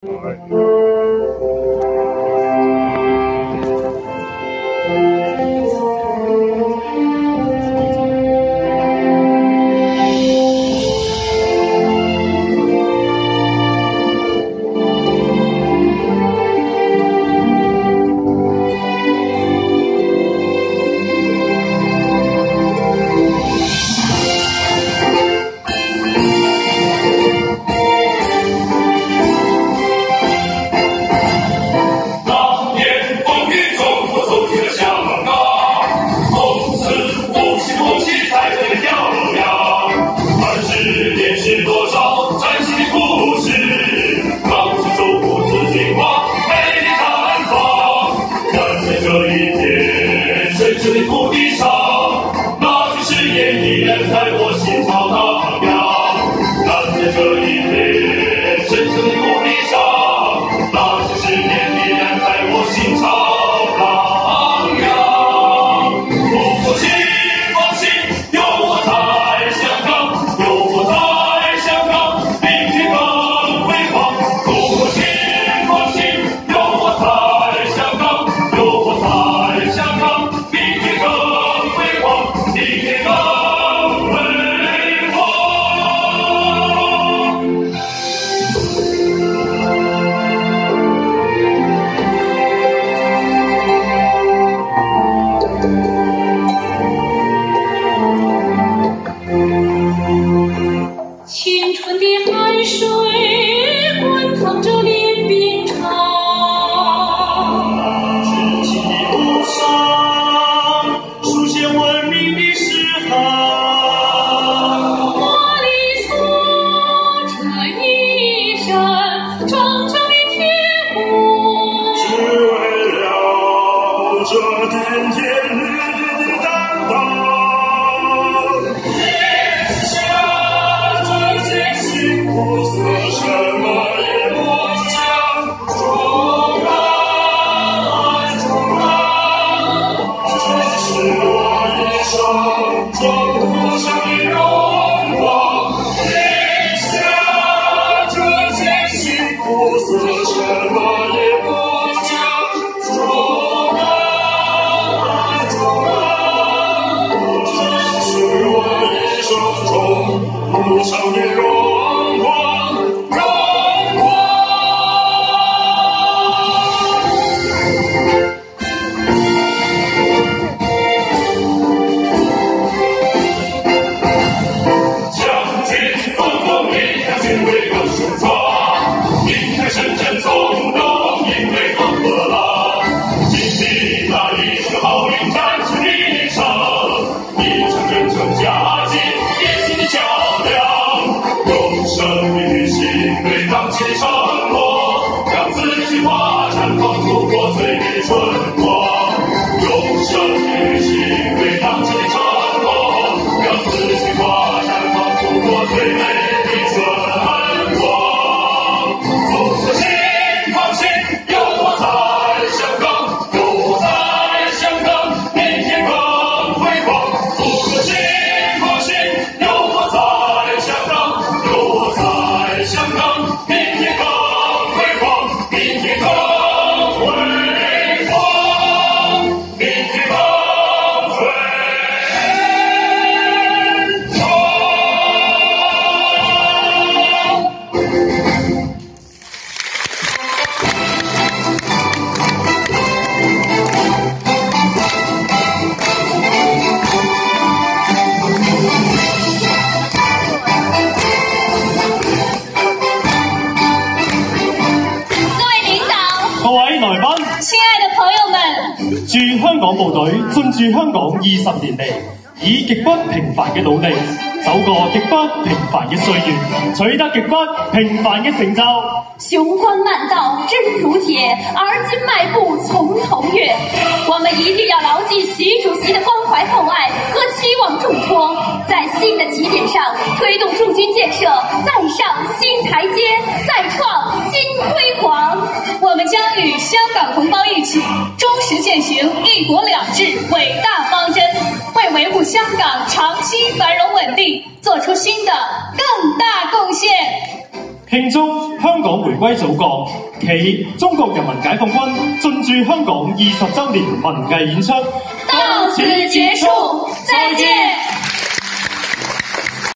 駐香港20年嚟，以極不平凡嘅努力，走過極不平凡嘅歲月，取得極不平凡嘅成就。 雄关漫道真如铁，而今迈步从头越。我们一定要牢记习主席的关怀厚爱和期望重托，在新的起点上推动驻军建设再上新台阶，再创新辉煌。我们将与香港同胞一起，忠实践行一国两制伟大方针，为维护香港长期繁荣稳定做出新的更大贡献。 慶祝香港回歸祖國暨中國人民解放軍進駐香港20週年文藝演出到此結束，再見。